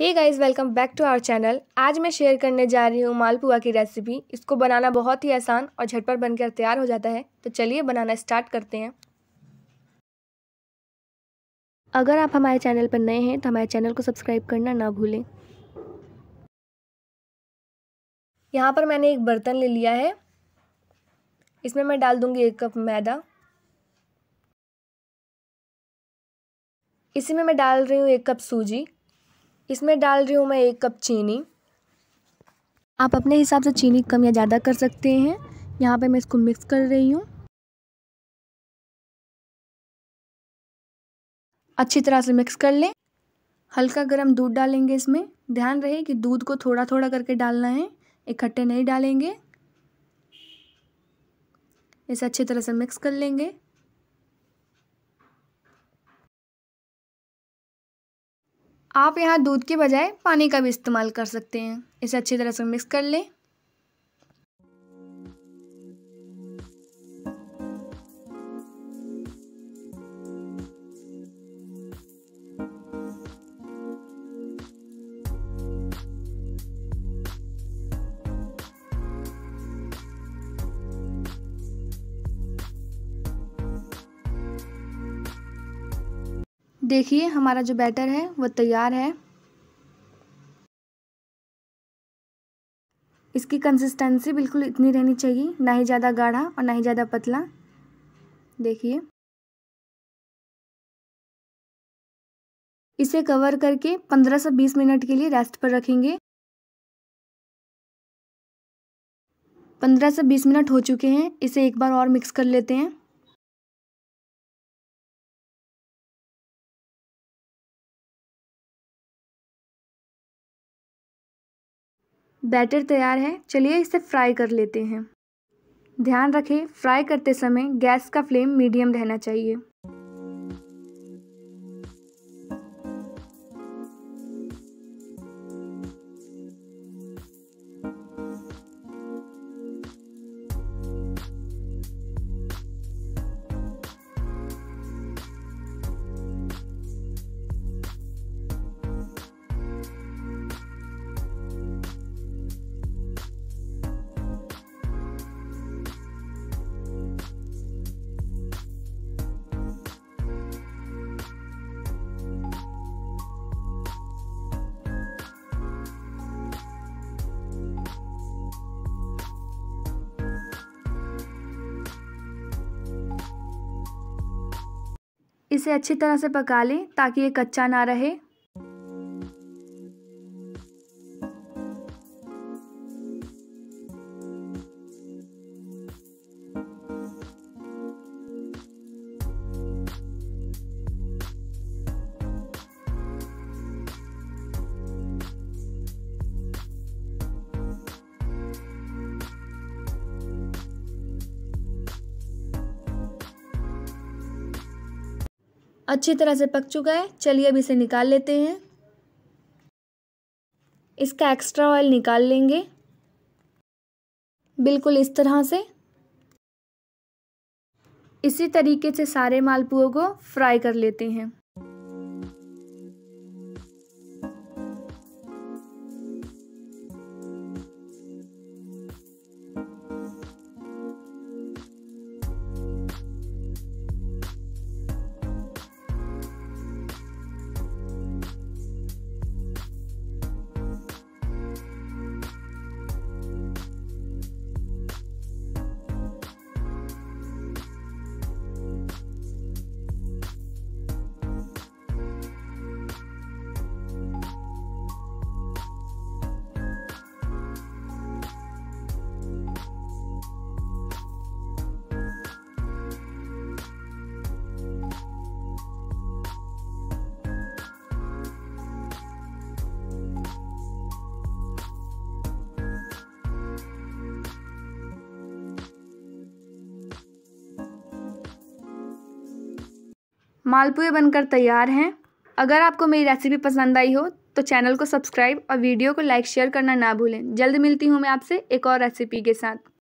Hey guys, welcome back to our channel. आज मैं share करने जा रही हूँ मालपुआ की रेसिपी। इसको बनाना बहुत ही आसान और झटपट बनकर तैयार हो जाता है। तो चलिए बनाना स्टार्ट करते हैं। अगर आप हमारे चैनल पर नए हैं तो हमारे चैनल को सब्सक्राइब करना ना भूलें। यहाँ पर मैंने एक बर्तन ले लिया है। इसमें मैं डाल दूँगी 1 कप मैदा। इसी में मैं डाल रही हूँ 1 कप सूजी। इसमें डाल रही हूँ मैं 1 कप चीनी। आप अपने हिसाब से चीनी कम या ज़्यादा कर सकते हैं। यहाँ पे मैं इसको मिक्स कर रही हूँ। अच्छी तरह से मिक्स कर लें। हल्का गर्म दूध डालेंगे इसमें। ध्यान रहे कि दूध को थोड़ा थोड़ा करके डालना है, इकट्ठे नहीं डालेंगे। इसे अच्छी तरह से मिक्स कर लेंगे। आप यहाँ दूध के बजाय पानी का भी इस्तेमाल कर सकते हैं। इसे अच्छी तरह से मिक्स कर लें। देखिए हमारा जो बैटर है वो तैयार है। इसकी कंसिस्टेंसी बिल्कुल इतनी रहनी चाहिए, ना ही ज़्यादा गाढ़ा और ना ही ज़्यादा पतला। देखिए, इसे कवर करके 15 से 20 मिनट के लिए रेस्ट पर रखेंगे। 15 से 20 मिनट हो चुके हैं। इसे एक बार और मिक्स कर लेते हैं। बैटर तैयार है। चलिए इसे फ्राई कर लेते हैं। ध्यान रखें, फ्राई करते समय गैस का फ्लेम मीडियम रहना चाहिए। इसे अच्छी तरह से पका लें ताकि ये कच्चा ना रहे। अच्छी तरह से पक चुका है। चलिए अब इसे निकाल लेते हैं। इसका एक्स्ट्रा ऑयल निकाल लेंगे, बिल्कुल इस तरह से। इसी तरीके से सारे मालपुओं को फ्राई कर लेते हैं। मालपुए बनकर तैयार हैं। अगर आपको मेरी रेसिपी पसंद आई हो तो चैनल को सब्सक्राइब और वीडियो को लाइक शेयर करना ना भूलें। जल्द मिलती हूँ मैं आपसे एक और रेसिपी के साथ।